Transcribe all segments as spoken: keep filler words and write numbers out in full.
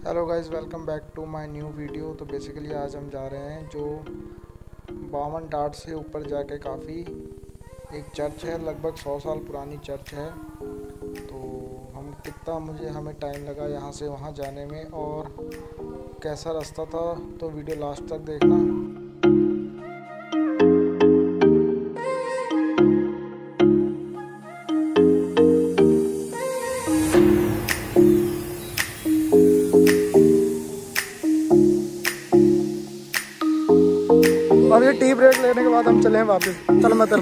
Hello guys, welcome back to my new video. तो basically आज हम जा रहे हैं जो बावन टाट से ऊपर जाके काफ़ी एक चर्च है, लगभग सौ साल पुरानी चर्च है। तो हम कितना मुझे हमें टाइम लगा यहाँ से वहाँ जाने में और कैसा रास्ता था, तो वीडियो लास्ट तक देखना। और ये टी ब्रेक लेने के बाद हम चले हैं वापस। चल मैं चल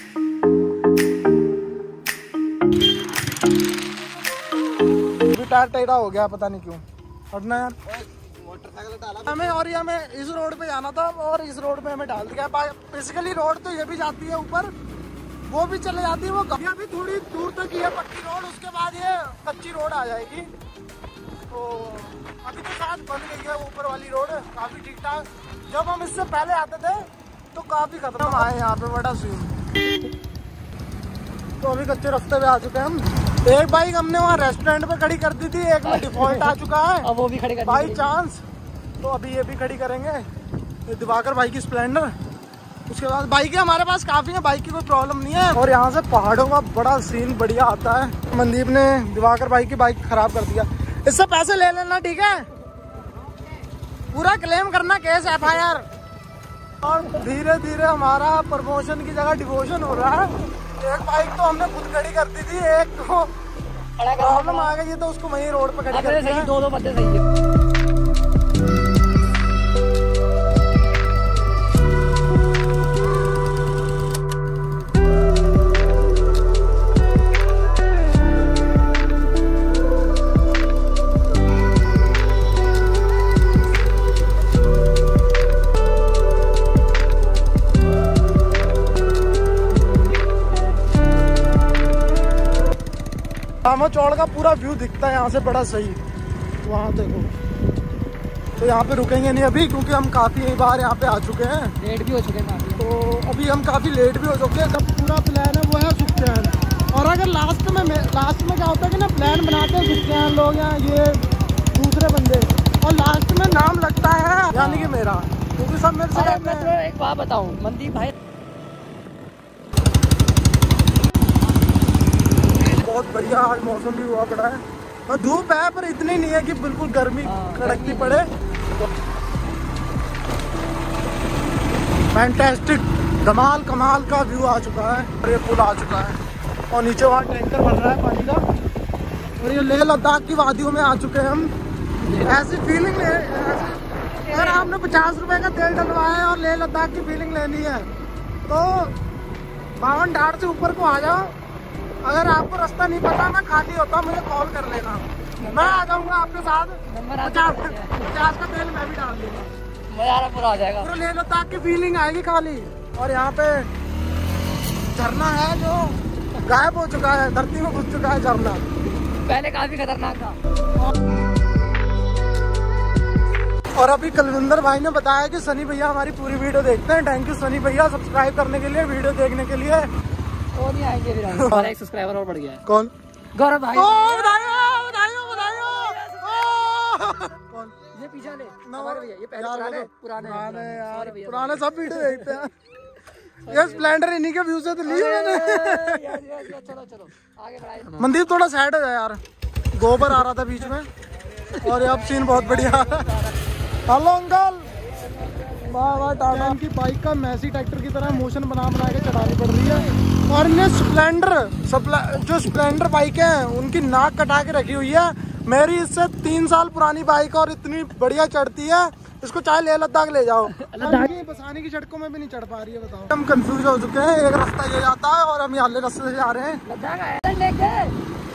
टायर टेढ़ा हो गया, पता नहीं क्यों। हटना यार, मोटरसाइकिल डाला हमें। और ये हमें इस रोड पे जाना था और इस रोड पे हमें डाल दिया। बेसिकली रोड तो ये भी जाती है ऊपर, वो भी चले जाती है। वो अभी थोड़ी दूर तक ये पक्की रोड, उसके बाद ये कच्ची रोड आ जाएगी। तो अभी तो शायद बन गई है ऊपर वाली रोड, काफी ठीक ठाक। जब हम इससे पहले आते थे तो काफी खतरनाक आए यहाँ पे, बड़ा सीन। तो अभी कच्चे रास्ते पे आ चुके हैं हम। एक बाइक हमने वहाँ रेस्टोरेंट पे खड़ी कर दी थी, एक में डिफॉल्ट आ चुका है अब वो भी खड़ी कर बाई चांस। तो अभी ये भी खड़ी करेंगे, ये दिवाकर भाई की स्प्लेंडर। उसके बाद बाइक हमारे पास काफी है, बाइक की कोई प्रॉब्लम नहीं है। और यहाँ से पहाड़ों का बड़ा सीन बढ़िया आता है। मनदीप ने दिवाकर भाई की बाइक खराब कर दिया। इससे पैसे ले लेना, ठीक है? पूरा क्लेम करना, केस एफ आई आर। और धीरे धीरे हमारा प्रमोशन की जगह डिवोशन हो रहा है। एक बाइक तो हमने खुद खड़ी कर दी थी, एक तो प्रॉब्लम आ गई तो उसको वहीं रोड पे खड़ी कर दी। दो दो बच्चे सही है। रामा चौड़ का पूरा व्यू दिखता है यहाँ से, बड़ा सही। वहाँ देखो। तो यहाँ पे रुकेंगे नहीं अभी, क्योंकि हम काफी बार यहाँ पे आ चुके हैं, लेट भी हो चुके हैं काफी। तो अभी हम काफी लेट भी हो चुके हैं। जब पूरा प्लान है वो है सुखचैन। और अगर लास्ट में लास्ट में क्या होता है कि ना, प्लान बनाते हैं सुखचैन लोग या ये दूसरे बंदे, और लास्ट में नाम लगता है यानी कि मेरा, क्योंकि सब मेरे से कहते हैं। एक बात बताऊँ मनदीप भाई, बहुत बढ़िया आज मौसम भी हुआ पड़ा है और धूप है, पर इतनी नहीं है कि बिल्कुल गर्मी कड़कती पड़े। फैंटास्टिक, धमाल कमाल का व्यू आ चुका है। और ये पुल आ चुका है और नीचे वहाँ टैंकर भर रहा है पानी का। और ये लेह लद्दाख की वादियों में आ चुके हैं हम। ऐसी फीलिंग है, अगर आपने पचास रुपए का तेल डलवाया है और लेह लद्दाख की फीलिंग लेनी है तो बावन ढाट से ऊपर को आ जाओ। अगर आपको रास्ता नहीं पता, मैं खाली होता, मुझे कॉल कर लेना, मैं आ जाऊंगा आपके साथ। पचास पचास का तेल मैं भी डाल दूंगा, मजा पूरा आ जाएगा। पूरा लेह लद्दाख की फीलिंग आएगी खाली। और यहाँ पे झरना है जो गायब हो चुका है, धरती में घुस चुका है झरना, पहले काफी खतरनाक था। और अभी कुलविंदर भाई ने बताया कि सनी भैया हमारी पूरी वीडियो देखते हैं। थैंक यू सनी भैया, सब्सक्राइब करने के लिए, वीडियो देखने के लिए। और नहीं आएंगे फिर हमारा एक सब्सक्राइबर और बढ़ गया है। कौन? गौरव भाई। ओ बधाइयों बधाइयों बधाइयों। कौन? ये पीछे ले हमारे भैया, ये पहले पुराने पुराने पुराने यार, पुराने सब वीडियो देखते हैं। ये स्प्लेंडर इन्हीं के व्यू से तो ली मैंने। चलो चलो आगे बढ़ाइए। मनदीप थोड़ा साइड हो जाए यार, गोबर आ रहा था बीच में। और अब सीन बहुत बढ़िया। Hello uncle. वाह वाह, टाटा की बाइक का मैसी ट्रैक्टर की तरह मोशन बना बना के चढ़ानी पड़ रही है। और इन्हें स्प्लेंडर जो स्प्लेंडर बाइक है उनकी नाक कटा के रखी हुई है। मेरी इससे तीन साल पुरानी बाइक और इतनी बढ़िया चढ़ती है, इसको चाहे लेह लद्दाख ले जाओ। बसाने की सड़कों में भी नहीं चढ़ पा रही है, बताओ। हम कंफ्यूज हो चुके हैं, एक रास्ता ये जाता है और हम यहाँ रास्ते से जा रहे हैं।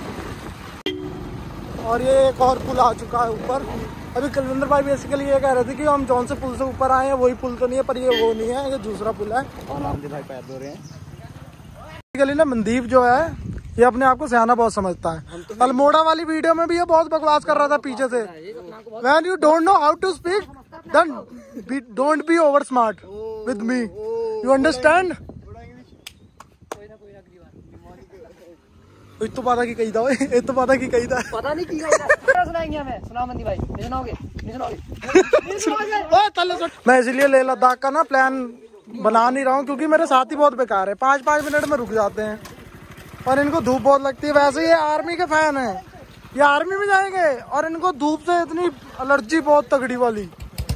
और ये एक और पुल आ चुका है ऊपर। अभी कुलविंदर भाई बेसिकली ये कह रहे थे कि हम जौन से पुल से ऊपर आए हैं वही पुल तो नहीं है, पर ये वो नहीं है, ये दूसरा पुल है। और भाई पैर धो रहे हैं। बेसिकली ना मनदीप जो है ये अपने आप को सयाना बहुत समझता है। अल्मोड़ा वाली वीडियो में भी ये बहुत बकवास कर रहा था पीछे से। When you don't know how to speak, then be, don't be over smart with me. You understand? इतो पता की कही था ओए, इतो पता की कही था पता नहीं की कही सुनाएंगे हमें। सुनाओ मंदी भाई, नहीं सुनाओगे? नहीं सुनाओगे? मैं इसलिए लेह लद्दाख का ना प्लान बना नहीं रहा हूँ क्योंकि मेरे साथी बहुत बेकार है, पाँच पाँच मिनट में रुक जाते हैं और इनको धूप बहुत लगती है। वैसे ये आर्मी के फैन है, ये आर्मी में जाएंगे और इनको धूप से इतनी एलर्जी बहुत तगड़ी वाली।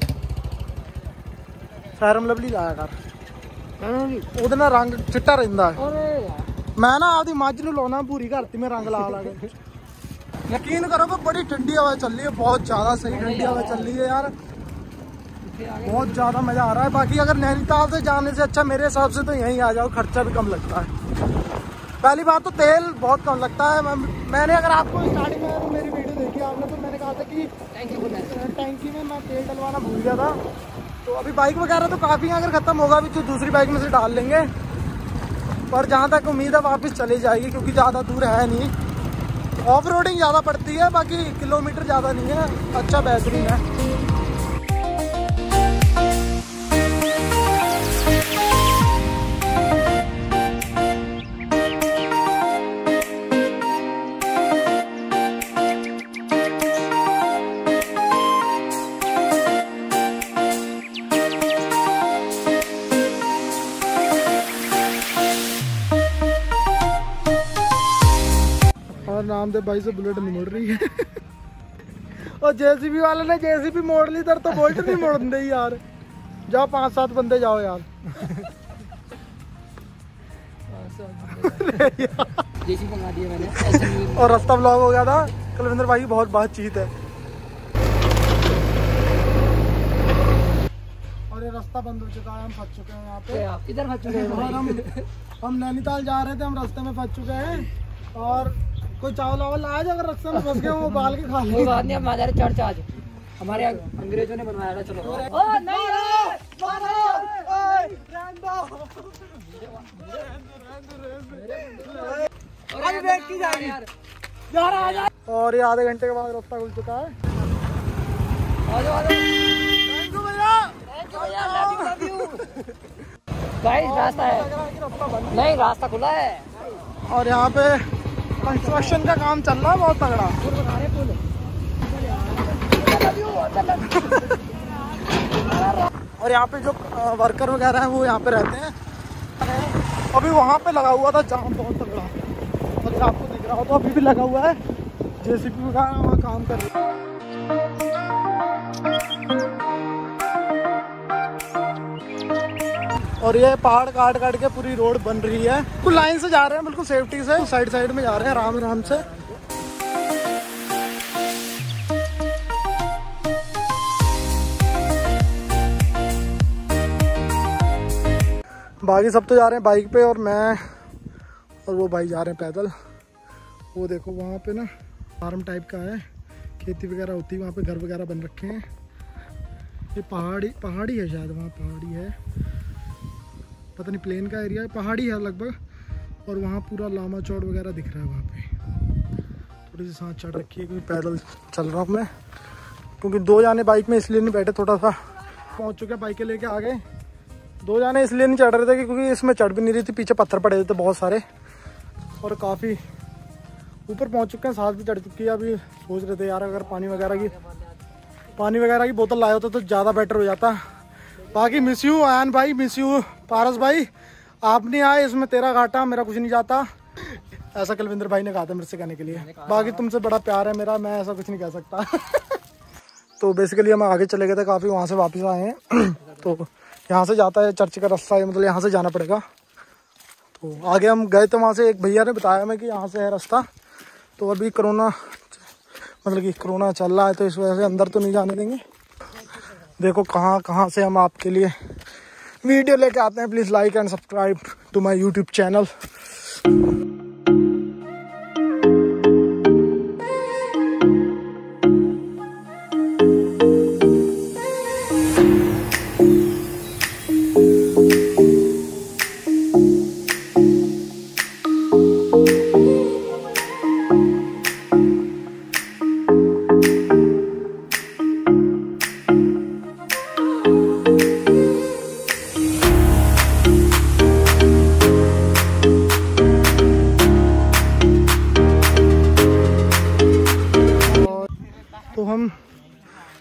फैरम लवली लाया कर, उधर ना रंग चिट्टा रहता है। मैं ना आधी मज नू लाना पूरी करती में रंग ला ला के। यकीन करो कि बड़ी ठंडी हवा चल रही है, बहुत ज्यादा सही ठंडी हवा चल रही है यार, बहुत ज्यादा मजा आ रहा है। बाकी अगर नैनीताल से जाने से अच्छा मेरे हिसाब से तो यहीं आ जाओ, खर्चा भी कम लगता है। पहली बात तो तेल बहुत कम लगता है। मैंने अगर आपको स्टार्टिंग में मेरी वीडियो देखी आपने तो मैंने कहा था कि टैंकी में मैं तेल डलवाना भूल गया था। तो अभी बाइक वगैरह तो काफ़ी है, अगर ख़त्म होगा भी तो दूसरी बाइक में से डाल लेंगे। पर जहाँ तक उम्मीद है वापस चली जाएगी क्योंकि ज़्यादा दूर है नहीं, ऑफ रोडिंग ज़्यादा पड़ती है, बाकी किलोमीटर ज़्यादा नहीं है, अच्छा बेहतरीन है। और नामदेव भाई से बुलेट नहीं मुड़ रही है और जेसीबी वाले ने जेसीबी मोड़ ली, इधर तो बोल्ट नहीं मोड़ दे यार। जाओ पांच सात बंदे जाओ यार जेसीबी मंगा दिया मैंने। और रास्ता ब्लॉक हो गया था। कुलविंदर भाई की बहुत बातचीत है और ये रास्ता बंद हो चुका है, हम फंस चुके हैं यहाँ पे। इधर फंस चुके हैं और हम हम नैनीताल जा रहे थे, हम रास्ते में फंस चुके हैं और कोई चावल वावल लाया जो अगर रास्ते में फंस गए वो बाल के खा कोई बात नहीं, हम हमारे चर्च आज हमारे अंग्रेजों ने बनवाया था। चलो ओ नहीं अरे बैठ की जा यार यार आ जा। और ये आधे घंटे के बाद रास्ता खुल चुका है। आ जाओ आ जाओ, थैंक यू भैया, थैंक यू भैया, love you love you. Guys रास्ता है, नहीं रास्ता खुला है और यहाँ पे कंस्ट्रक्शन का काम चल रहा है बहुत तगड़ा। और यहाँ पे जो वर्कर वगैरह हैं वो यहाँ पे रहते हैं। अभी वहाँ पे लगा हुआ था जाम बहुत तगड़ा, अगर आपको दिख रहा हो तो अभी भी लगा हुआ है। जेसीबी वगैरह वहाँ काम कर रहे हैं। और ये पहाड़ काट काट के पूरी रोड बन रही है। बिल्कुल लाइन से जा रहे हैं, बिल्कुल सेफ्टी से, साइड साइड में जा रहे हैं आराम आराम से। बाकी सब तो जा रहे हैं बाइक पे और मैं और वो भाई जा रहे हैं पैदल। वो देखो वहाँ पे ना फार्म टाइप का है, खेती वगैरह होती है वहाँ पे, घर वगैरह बन रखे हैं। ये पहाड़ी पहाड़ी है शायद, वहाँ पहाड़ी है, पता नहीं प्लेन का एरिया है, पहाड़ी है लगभग। और वहाँ पूरा लामा चौड़ वगैरह दिख रहा है वहाँ पे। थोड़ी सी सांस चढ़ रखी है क्योंकि पैदल चल रहा हूँ मैं, क्योंकि दो जाने बाइक में इसलिए नहीं बैठे, थोड़ा सा पहुँच चुके हैं बाइकें लेके आ गए। दो जाने इसलिए नहीं चढ़ रहे थे क्योंकि इसमें चढ़ भी नहीं रही थी, पीछे पत्थर पड़े थे बहुत सारे और काफ़ी ऊपर पहुँच चुके हैं, सांस भी चढ़ चुकी है। अभी सोच रहे थे यार अगर पानी वगैरह की पानी वगैरह की बोतल लाया होता तो ज़्यादा बेटर हो जाता। बाकी मिस यू आयन भाई, मिस यू पारस भाई, आप नहीं आए इसमें तेरा घाटा, मेरा कुछ नहीं जाता, ऐसा कुलविंदर भाई ने कहा था मेरे से कहने के लिए। बाकी तुमसे बड़ा प्यार है मेरा, मैं ऐसा कुछ नहीं कह सकता तो बेसिकली हम आगे चले गए थे काफ़ी, वहाँ से वापस आए हैं तो यहाँ से जाता है चर्च का रास्ता है, मतलब यहाँ से जाना पड़ेगा। तो आगे हम गए तो वहाँ से एक भैया ने बताया हमें कि यहाँ से है रास्ता। तो अभी कोरोना मतलब कि कोरोना चल रहा है तो इस वजह से अंदर तो नहीं जाने देंगे। देखो कहाँ कहाँ से हम आपके लिए वीडियो लेके आते हैं। Please like and subscribe to my YouTube channel.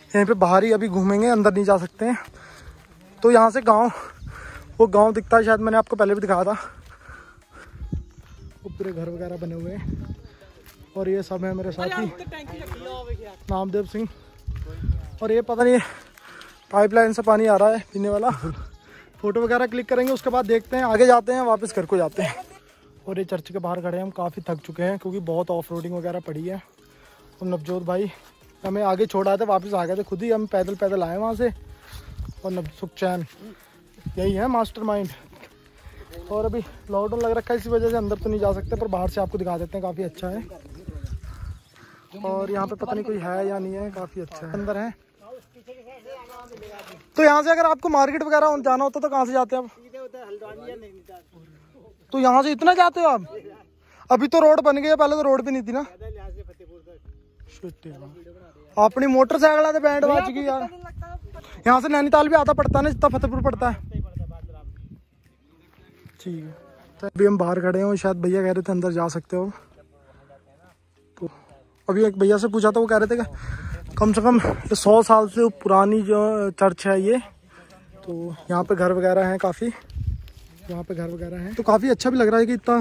यहीं पे बाहर ही अभी घूमेंगे, अंदर नहीं जा सकते हैं। तो यहाँ से गांव, वो गांव दिखता है, शायद मैंने आपको पहले भी दिखाया था। वो पूरे घर वगैरह बने हुए हैं और ये सब है मेरे साथी नामदेव सिंह। और ये पता नहीं पाइपलाइन से पानी आ रहा है पीने वाला। फोटो वगैरह क्लिक करेंगे, उसके बाद देखते हैं आगे जाते हैं, वापस घर को जाते हैं। और ये चर्च के बाहर खड़े हैं, हम काफ़ी थक चुके हैं क्योंकि बहुत ऑफ रोडिंग वगैरह पड़ी है। और नवजोत भाई हमें आगे छोड़ आए थे, वापस आ गए थे खुद ही, हम पैदल पैदल आए वहाँ से। और नव सुखचैन यही है मास्टरमाइंड। और अभी लॉकडाउन लग रखा है, इसी वजह से अंदर तो नहीं जा सकते, पर बाहर से आपको दिखा देते हैं, काफ़ी अच्छा है। और यहाँ पे पता नहीं कोई है या नहीं है, काफ़ी अच्छा है। अंदर है तो यहाँ से अगर आपको मार्केट वगैरह जाना होता तो कहाँ से जाते हैं आप? तो यहाँ से इतना जाते हो आप? अभी तो रोड बन गई है, पहले तो रोड भी नहीं थी ना। अपनी मोटरसाइकिल से बैंड बाज गई यार। यहाँ से नैनीताल भी आधा पड़ता है ना, जितना फतेहपुर पड़ता है। ठीक है, तो अभी हम बाहर खड़े हैं, शायद भैया कह रहे थे अंदर जा सकते हो। तो अभी एक भैया से पूछा था, वो कह रहे थे कि कम से कम सौ साल से पुरानी जो चर्च है ये। तो यहाँ पे घर वगैरह हैं काफ़ी, यहाँ पे घर वगैरह हैं, तो काफ़ी अच्छा भी लग रहा है कि इतना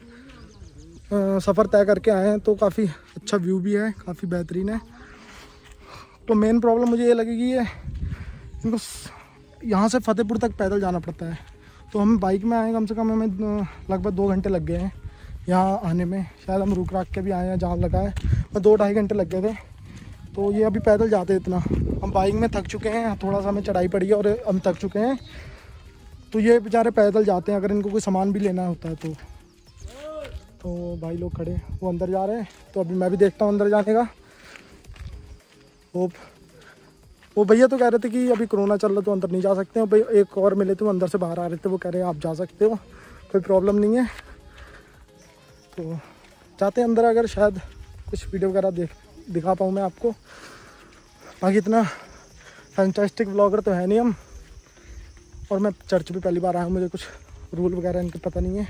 सफ़र तय करके आए हैं। तो काफ़ी अच्छा व्यू भी है, काफ़ी बेहतरीन है। तो मेन प्रॉब्लम मुझे ये लगेगी है इनको यहाँ से फतेहपुर तक पैदल जाना पड़ता है। तो हम बाइक में आए, कम से कम हमें लगभग दो घंटे लग गए हैं यहाँ आने में। शायद हम रुक राक के भी आए हैं, जाम लगा है, पर दो ढाई घंटे लग गए थे। तो ये अभी पैदल जाते इतना, हम बाइक में थक चुके हैं, थोड़ा सा हमें चढ़ाई पड़ी है और हम थक चुके हैं। तो ये बेचारे पैदल जाते हैं, अगर इनको कोई सामान भी लेना होता है तो। तो भाई लोग खड़े, वो अंदर जा रहे हैं, तो अभी मैं भी देखता हूँ अंदर जाने का। वो वो भैया तो कह रहे थे कि अभी कोरोना चल रहा तो अंदर नहीं जा सकते हैं। भाई एक और मिले थे, वो अंदर से बाहर आ रहे थे, वो कह रहे हैं आप जा सकते हो, कोई प्रॉब्लम नहीं है। तो जाते हैं अंदर, अगर शायद कुछ वीडियो वगैरह देख दिखा पाऊँ मैं आपको। बाकी इतना फैंटास्टिक व्लॉगर तो है नहीं हम, और मैं चर्च भी पहली बार आया हूँ, मुझे कुछ रूल वगैरह इनके पता नहीं है।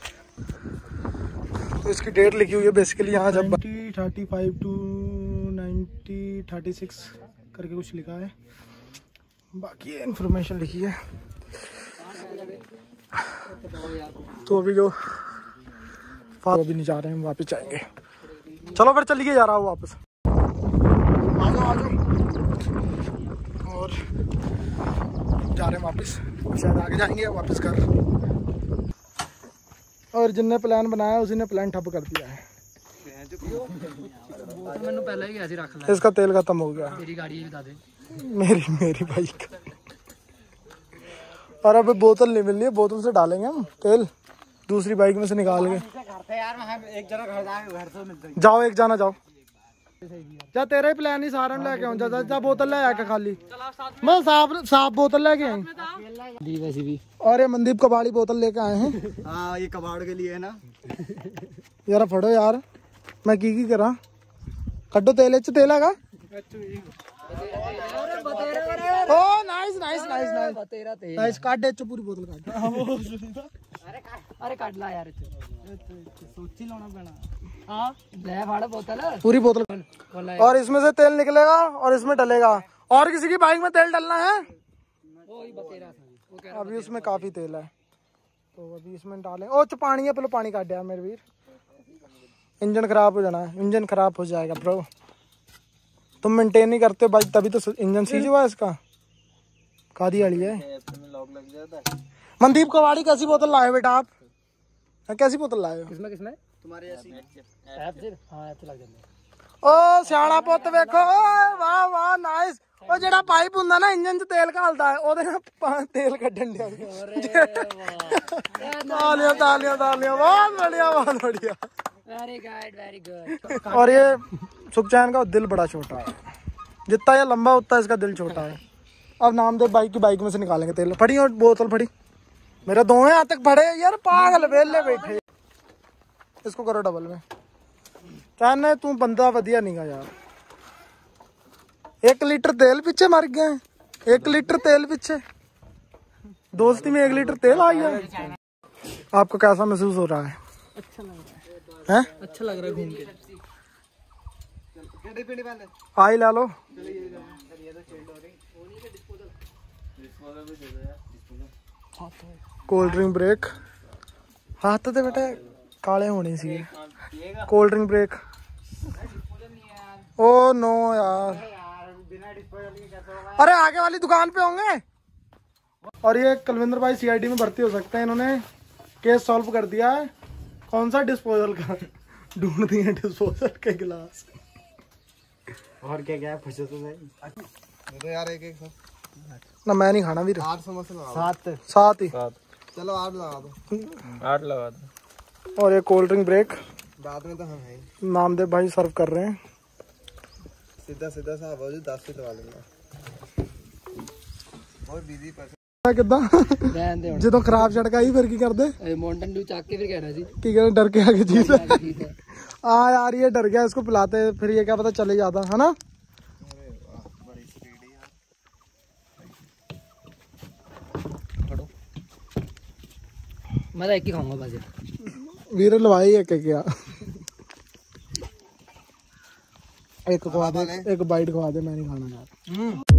तो इसकी डेट लिखी हुई है बेसिकली यहाँ, जब ninety thirty five to ninety thirty six करके कुछ लिखा है। बाकी ये इन्फॉर्मेशन लिखी है। तो अभी जो अभी नहीं जा रहे हैं, हम वापस जाएंगे। चलो फिर चलिए, जा रहा हूँ वापस। आ जाओ आ जाओ। और जा रहे हैं वापस, शायद आगे जाएंगे वापस घर। और जिनने प्लान बनाया उसी ने प्लान ठप कर दिया है। मैंने पहले ही ऐसे रख लिया। इसका तेल खत्म हो गया। मेरी गाड़ी बता दे। मेरी मेरी बाइक। और अब बोतल नहीं मिल रही है, बोतल से डालेंगे हम तेल, दूसरी बाइक में से निकाल के। एक जना घर जाए, घर से मिलते जाओ, एक जाना जाओ। जा तेरा ही प्लान ही सारा लेके आऊं। जा जा बोतल ले आके खाली, मैं साफ साफ बोतल लेके आई। वैसे भी और ये मनदीप कबाड़ी बोतल लेके आए हैं। हाँ, ये कबाड़ के लिए है ना यार फड़ो यार, मैं की की करा कड्डो तेल च तेल हैगा। Oh nice nice nice nice तेरा तेल नाइस, काट च पूरी बोतल काट। अरे काट ला यार, सोची लाना पैना। हाँ ले फाड़ बोतल, पूरी बोतल। और इसमें से तेल निकलेगा और इसमें डलेगा। और किसी की बाइक में तेल डलना है? अभी उसमें काफी तेल है, तो अभी इसमें डालें। ओ च पानी है, पहले पानी काट दिया मेरे वीर, इंजन खराब हो जाना है, इंजन खराब हो जाएगा ब्रो। तुम मेंटेन नहीं करते बाइक, तभी तो इंजन सीज हुआ इसका। कादी वाली है। मनदीप कवाड़ी कैसी बोतल लाए बेटा आप? कैसी बोतल लाए हो? किसमें किसमें तुम्हारे ऐसी ऐप से? हाँ ऐप से लग जाता ओ सियाना पुत वेखो, वाह वाह नाइस। ਉਹ ਜਿਹੜਾ ਪਾਈਪ ਹੁੰਦਾ ਨਾ ਇੰਜਨ 'ਚ ਤੇਲ ਘਾਲਦਾ ਹੈ, ਉਹਦੇ ਨਾਲ ਤੇਲ ਕੱਢਣ ਦਿਆ। ਤਾਲੀਆਂ ਤਾਲੀਆਂ ਤਾਲੀਆਂ, बहुत बढ़िया बहुत बढ़िया। Very good very good. और ये सुखचैन का दिल बड़ा छोटा है, जितना ये लंबा उतना इसका दिल छोटा है। अब नामदेव बाइक की बाइक में से निकालेंगे तेल। फड़ी और बोतल फड़ी, मेरे दोनों हाथ तक फड़े यार, पागल वेले बैठे। इसको करो डबल में। कहने तू बंदा वधिया नहीं गा यार। एक लीटर तेल पीछे मर गया है, एक लीटर तेल पीछे। दोस्ती में एक लीटर तेल आ गया। आपको कैसा महसूस हो रहा है? अच्छा लग रहा है, अच्छा लग रहा है घूम के। आई ला लो। कोल्ड ड्रिंक ब्रेक हाथ तो बेटे काले होने सी cold drink break oh no यार अरे आगे वाली दुकान पे होंगे। और ये कुलविंदर भाई सीआईडी में भर्ती हो सकते हैं, इन्होंने केस सॉल्व कर दिया है। कौन सा डिस्पोजल का ढूंढ दिए डिस्पोजल के गिलास और क्या क्या फंसे तो नहीं तो यार एक एक ना मैं नहीं खाना भी आठ समोसे लगा सात साथ ही चलो आठ लगा दो आठ लगा दो। और ये कोल्ड ड्रिंक ब्रेक बाद में तो हम है नामदेव भाई सर्व कर रहे हैं। सीधा सीधा सा बाजू दस फीट वाले और बिजी पर ਕਿੱਦਾਂ ਜਦੋਂ ਖਰਾਬ ਝਟਕਾ ਹੀ ਫਿਰ ਕੀ ਕਰਦੇ माउंटेन ड्यू चाक के फिर कह रहा जी ਕੀ ਕਹਿੰਦੇ डर के आगे चीज आ यार ये डर गया इसको पिलाते फिर ये क्या पता चले जाता है ना। मैं तो एक ही खाऊंगा बस वीर लवाई एक क्या एक खवा दे एक बाइट खवा दे मैं नहीं खाना यार।